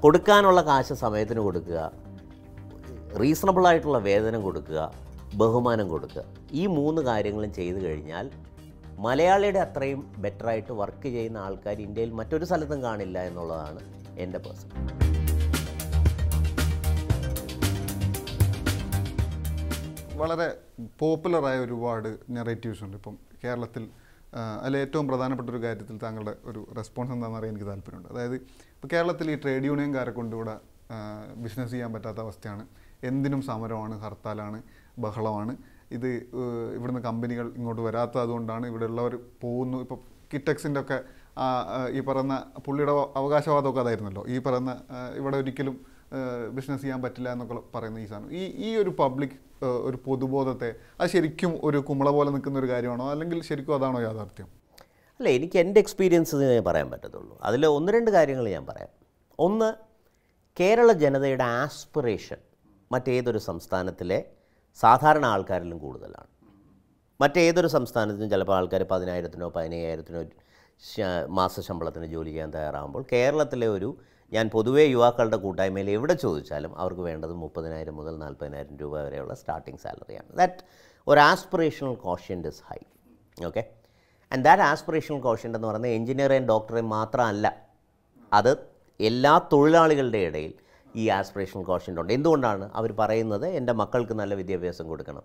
കൊടുക്കാനുള്ള കാശ് സമയത്തിന് കൊടുക്കുക, റീസണബിളായിട്ടുള്ള വേതനം കൊടുക്കുക, ബഹുമാനം കൊടുക്കുക. ഈ 3 കാര്യങ്ങളും ചെയ്തു കഴിഞ്ഞാൽ മലയാളിയുടെ അത്രയും ബെറ്ററായിട്ട് വർക്ക് ചെയ്യുന്ന ആൾക്കാർ ഇന്ത്യയിൽ മറ്റൊരു സ്ഥലത്തും കാണില്ല എന്നുള്ളതാണ് എൻ്റെ പേഴ്സൺ. വളരെ പോപ്പുലറായ ഒരുപാട് നെറേറ്റീവ്സ് ഉണ്ട് ഇപ്പം കേരളത്തിൽ. അതിൽ ഏറ്റവും പ്രധാനപ്പെട്ട ഒരു കാര്യത്തിൽ താങ്കളുടെ ഒരു റെസ്പോൺസ് എന്താണെന്ന് അറിയാൻ എനിക്ക് താല്പര്യമുണ്ട്. അതായത് ഇപ്പോൾ കേരളത്തിൽ ഈ ട്രേഡ് യൂണിയൻകാരെ കൊണ്ട് ഇവിടെ ബിസിനസ് ചെയ്യാൻ പറ്റാത്ത അവസ്ഥയാണ്. എന്തിനും സമരമാണ്, ഹർത്താലാണ്, ബഹളമാണ്. ഇത് ഇവിടുന്ന് കമ്പനികൾ ഇങ്ങോട്ട് വരാത്തത് അതുകൊണ്ടാണ്, ഇവിടെ ഉള്ളവർ പോകുന്നു. ഇപ്പോൾ കിറ്റക്സിൻ്റെ ഒക്കെ ഈ പറയുന്ന പുള്ളിയുടെ അവകാശവാദമൊക്കെ അതായിരുന്നല്ലോ, ഈ പറയുന്ന ഇവിടെ ഒരിക്കലും ബിസിനസ് ചെയ്യാൻ പറ്റില്ല എന്നൊക്കെ പറയുന്ന ഈ സാധനം. ഈ ഒരു പബ്ലിക് ഒരു പൊതുബോധത്തെ അത് ശരിക്കും ഒരു കുമ്പള പോലെ നിൽക്കുന്ന ഒരു കാര്യമാണോ, അല്ലെങ്കിൽ ശരിക്കും അതാണോ യാഥാർത്ഥ്യം? അല്ല, എനിക്ക് എൻ്റെ എക്സ്പീരിയൻസ് പറയാൻ പറ്റത്തുള്ളൂ. അതിൽ 1-2 കാര്യങ്ങൾ ഞാൻ പറയാം. ഒന്ന്, കേരള ജനതയുടെ ആസ്പിറേഷൻ മറ്റേതൊരു സംസ്ഥാനത്തിലെ സാധാരണ ആൾക്കാരിലും കൂടുതലാണ്. മറ്റേതൊരു സംസ്ഥാനത്തിനും ചിലപ്പോൾ ആൾക്കാർ 10,000-നോ 15,000-നോ മാസശമ്പളത്തിന് ജോലി ചെയ്യാൻ തയ്യാറാകുമ്പോൾ കേരളത്തിലെ ഞാൻ പൊതുവേ യുവാക്കളുടെ കൂട്ടായ്മയിൽ എവിടെ ചോദിച്ചാലും അവർക്ക് വേണ്ടത് 30,000 മുതൽ 40,000 രൂപ വരെയുള്ള സ്റ്റാർട്ടിംഗ് സാലറിയാണ്. ദാറ്റ് ഒരു aspirational quotient is high. Okay, and that aspirational quotient എന്ന് പറയുന്നത് എഞ്ചിനീയറേയും ഡോക്ടറേയും മാത്രമല്ല, അത് എല്ലാ തൊഴിലാളികളുടെ ഇടയിൽ ഈ ആസ്പിറേഷണൽ കോഷ്യൻ്റ് ഉണ്ട്. എന്തുകൊണ്ടാണ്? അവർ പറയുന്നത് എൻ്റെ മക്കൾക്ക് നല്ല വിദ്യാഭ്യാസം കൊടുക്കണം,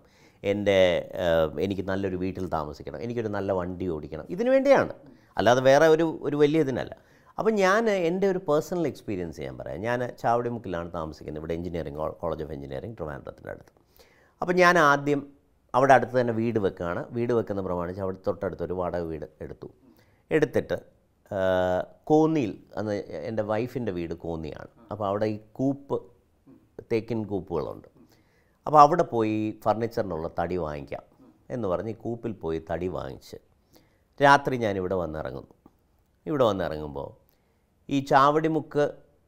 എനിക്ക് നല്ലൊരു വീട്ടിൽ താമസിക്കണം, എനിക്കൊരു നല്ല വണ്ടി ഓടിക്കണം, ഇതിനു വേണ്ടിയാണ്, അല്ലാതെ വേറെ ഒരു വലിയ ഇതിനല്ല. അപ്പം എൻ്റെ ഒരു പേഴ്സണൽ എക്സ്പീരിയൻസ് ഞാൻ പറയാം. ഞാൻ ചാവടിമുക്കിലാണ് താമസിക്കുന്നത്, ഇവിടെ കോളേജ് ഓഫ് എഞ്ചിനീയറിംഗ് ട്രിവാൻഡ്രത്തിൻ്റെ അടുത്ത്. അപ്പം ഞാൻ ആദ്യം അവിടെ അടുത്ത് തന്നെ വീട് വെക്കുകയാണ്. വീട് വെക്കുന്ന പ്രമാണിച്ച് അവിടെ തൊട്ടടുത്തൊരു വാടക വീട് എടുത്തിട്ട് കോന്നിയിൽ, അന്ന് എൻ്റെ വൈഫിൻ്റെ വീട് കോന്നിയാണ്. അപ്പോൾ അവിടെ ഈ തേക്കിൻ കൂപ്പുകളുണ്ട്. അപ്പോൾ അവിടെ പോയി ഫർണിച്ചറിനുള്ള തടി വാങ്ങിക്കാം എന്ന് പറഞ്ഞ് ഈ കൂപ്പിൽ പോയി തടി വാങ്ങിച്ച് രാത്രി ഞാനിവിടെ വന്നിറങ്ങുന്നു. ഇവിടെ വന്നിറങ്ങുമ്പോൾ ഈ ചാവടിമുക്ക്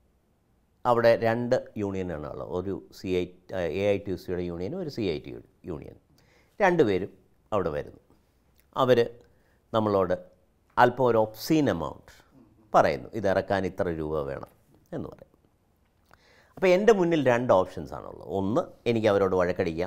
അവിടെ 2 യൂണിയനാണുള്ളത്. ഒരു AITUCയുടെ യൂണിയനും ഒരു CIT യൂണിയനും. 2 പേരും അവിടെ വരുന്നു. അവർ നമ്മളോട് അല്പം ഒരു ഒബ്സീൻ എമൗണ്ട് പറയുന്നു, ഇത് ഇറക്കാൻ ഇത്ര രൂപ വേണം എന്ന് പറയും. അപ്പോൾ എൻ്റെ മുന്നിൽ 2 ഓപ്ഷൻസാണുള്ളത്. ഒന്ന്, എനിക്ക് അവരോട് വഴക്കടിക്കാം,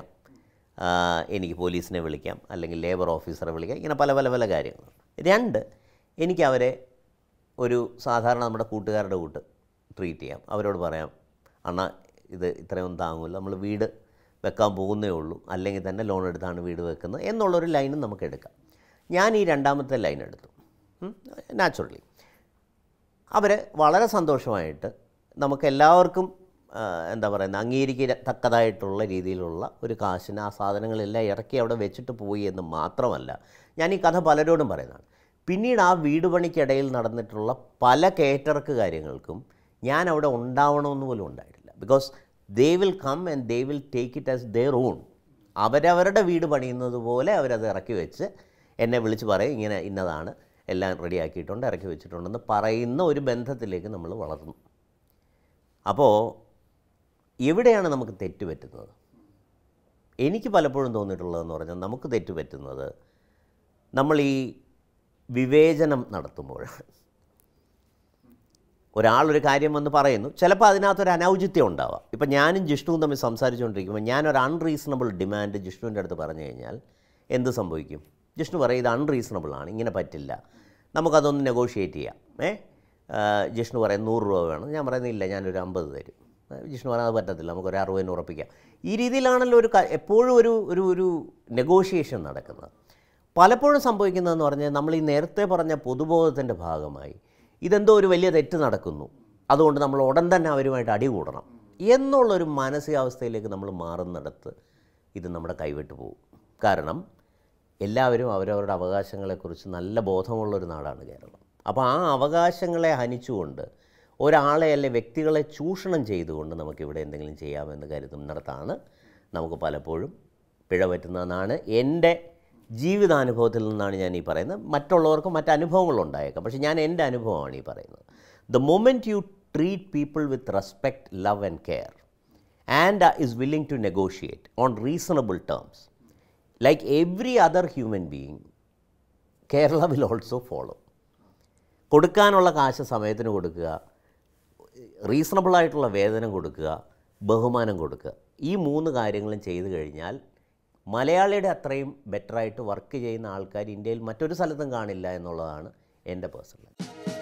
എനിക്ക് പോലീസിനെ വിളിക്കാം, അല്ലെങ്കിൽ ലേബർ ഓഫീസറെ വിളിക്കാം, ഇങ്ങനെ പല കാര്യങ്ങളുണ്ട്. 2, എനിക്ക് അവരെ ഒരു സാധാരണ നമ്മുടെ കൂട്ടുകാരുടെ കൂട്ട് ട്രീറ്റ് ചെയ്യാം. അവരോട് പറയാം, അണ്ണാ ഇത് ഇത്രയൊന്നും താങ്ങില്ല, നമ്മൾ വീട് വെക്കാൻ പോകുന്നേ ഉള്ളൂ, അല്ലെങ്കിൽ തന്നെ ലോൺ എടുത്താണ് വീട് വെക്കുന്നത് എന്നുള്ളൊരു ലൈനും നമുക്ക് എടുക്കാം. ഞാൻ ഈ 2ാമത്തെ ലൈൻ എടുത്തു. നാച്ചുറലി അവർ വളരെ സന്തോഷമായിട്ട് നമുക്കെല്ലാവർക്കും എന്താ പറയുന്നത്, അംഗീകരിക്കത്തക്കതായിട്ടുള്ള രീതിയിലുള്ള ഒരു കാശിന് ആ സാധനങ്ങളെല്ലാം ഇറക്കി അവിടെ വെച്ചിട്ട് പോയി എന്ന് മാത്രമല്ല, ഞാൻ ഈ കഥ പലരോടും പറയുന്നതാണ്. പിന്നീട് ആ വീട് പണിക്കിടയിൽ നടന്നിട്ടുള്ള പല കേറ്റർക്ക് കാര്യങ്ങൾക്കും ഞാൻ അവിടെ ഉണ്ടാവണമെന്ന് പോലും ഉണ്ടായിട്ടില്ല. Because they will come and they will take it as their own. അവരവരുടെ വീട് പണിയുന്നത് പോലെ അവരത് ഇറക്കി വെച്ച് എന്നെ വിളിച്ച് പറയും, ഇങ്ങനെ ഇന്നതാണ്, എല്ലാം റെഡിയാക്കിയിട്ടുണ്ട്, ഇറക്കി വെച്ചിട്ടുണ്ടെന്ന് പറയുന്ന ഒരു ബന്ധത്തിലേക്ക് നമ്മൾ വളർന്നു. അപ്പോൾ എവിടെയാണ് നമുക്ക് തെറ്റുപറ്റുന്നത്? എനിക്ക് പലപ്പോഴും തോന്നിയിട്ടുള്ളതെന്ന് പറഞ്ഞാൽ, നമുക്ക് തെറ്റുപറ്റുന്നത് നമ്മൾ ഈ വിവേചനം നടത്തുമ്പോഴാണ്. ഒരാളൊരു കാര്യം വന്ന് പറയുന്നു, ചിലപ്പോൾ അതിനകത്തൊരു അനൗചിത്യം ഉണ്ടാവാം. ഇപ്പം ഞാനും ജിഷ്ണുവും തമ്മിൽ സംസാരിച്ചുകൊണ്ടിരിക്കുമ്പോൾ ഞാനൊരു അൺറീസണബിൾ ഡിമാൻഡ് ജിഷ്ണുവിൻ്റെ അടുത്ത് പറഞ്ഞു കഴിഞ്ഞാൽ എന്ത് സംഭവിക്കും? ജിഷ്ണു പറയും, ഇത് അൺറീസണബിളാണ്, ഇങ്ങനെ പറ്റില്ല, നമുക്കതൊന്ന് നെഗോഷിയേറ്റ് ചെയ്യാം. ജിഷ്ണു പറയും 100 രൂപ വേണം, ഞാൻ പറയുന്നില്ല, ഞാനൊരു 50 തരും. ജിഷ്ണു പറയാൻ അത് പറ്റത്തില്ല, നമുക്കൊരു 60-ന് ഉറപ്പിക്കാം. ഈ രീതിയിലാണല്ലോ എപ്പോഴും ഒരു നെഗോഷിയേഷൻ നടക്കുന്നത്. പലപ്പോഴും സംഭവിക്കുന്നതെന്ന് പറഞ്ഞാൽ, നമ്മൾ ഈ നേരത്തെ പറഞ്ഞ പൊതുബോധത്തിൻ്റെ ഭാഗമായി ഇതെന്തോ ഒരു വലിയ തെറ്റ് നടക്കുന്നു, അതുകൊണ്ട് നമ്മൾ ഉടൻ തന്നെ അവരുമായിട്ട് അടികൂടണം എന്നുള്ളൊരു മാനസികാവസ്ഥയിലേക്ക് നമ്മൾ മാറുന്നിടത്ത് ഇത് നമ്മുടെ കൈവിട്ട് പോകും. കാരണം എല്ലാവരും അവരവരുടെ അവകാശങ്ങളെക്കുറിച്ച് നല്ല ബോധമുള്ളൊരു നാടാണ് കേരളം. അപ്പോൾ ആ അവകാശങ്ങളെ ഹനിച്ചുകൊണ്ട് ഒരാളെ അല്ലെ വ്യക്തികളെ ചൂഷണം ചെയ്തുകൊണ്ട് നമുക്കിവിടെ എന്തെങ്കിലും ചെയ്യാമെന്ന് കരുതുന്നിടത്താണ് നമുക്ക് പലപ്പോഴും പിഴ പറ്റുന്നതെന്നാണ് എൻ്റെ ജീവിതാനുഭവത്തിൽ നിന്നാണ് ഞാൻ ഈ പറയുന്നത്. മറ്റുള്ളവർക്കും മറ്റനുഭവങ്ങളുണ്ടായേക്കാം, പക്ഷേ ഞാൻ എൻ്റെ അനുഭവമാണ് ഈ പറയുന്നത്. The moment you treat people with respect, love and care and is willing to negotiate on reasonable terms like every other human being, Kerala will also follow. കൊടുക്കാനുള്ള കാശ് സമയത്തിന് കൊടുക്കുക, റീസണബിളായിട്ടുള്ള വേതനം കൊടുക്കുക, ബഹുമാനം കൊടുക്കുക. ഈ 3 കാര്യങ്ങളും ചെയ്തു കഴിഞ്ഞാൽ മലയാളിയുടെ അത്രയും ബെറ്ററായിട്ട് വർക്ക് ചെയ്യുന്ന ആൾക്കാർ ഇന്ത്യയിൽ മറ്റൊരു സ്ഥലത്തും കാണില്ല എന്നുള്ളതാണ് എൻ്റെ പേഴ്സണൽ.